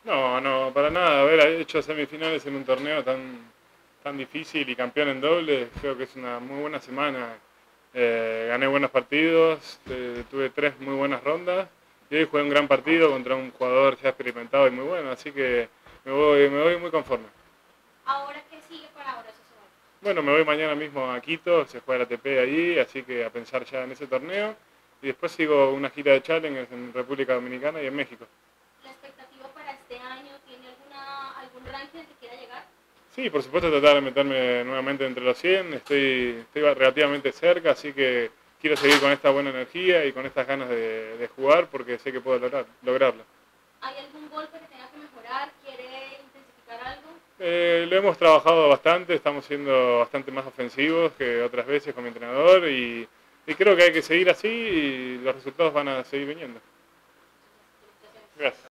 No, no, para nada. Haber hecho semifinales en un torneo tan difícil y campeón en doble, creo que es una muy buena semana. Gané buenos partidos, tuve tres muy buenas rondas y hoy jugué un gran partido contra un jugador ya experimentado y muy bueno, así que me voy muy conforme. Ahora, ¿qué sigue para Horacio Zeballos? Bueno, me voy mañana mismo a Quito, se juega la ATP allí, así que a pensar ya en ese torneo y después sigo una gira de Challengers en República Dominicana y en México. ¿La expectativa para este año tiene algún ranking al que quiera llegar? Sí, por supuesto tratar de meterme nuevamente entre los 100, estoy relativamente cerca, así que quiero seguir con esta buena energía y con estas ganas de jugar porque sé que puedo lograrlo. ¿Hay algún golpe que tenga que mejorar? ¿Quiere intensificar algo? Lo hemos trabajado bastante, estamos siendo bastante más ofensivos que otras veces con mi entrenador y creo que hay que seguir así y los resultados van a seguir viniendo. Muchas gracias. Felicitaciones. Gracias.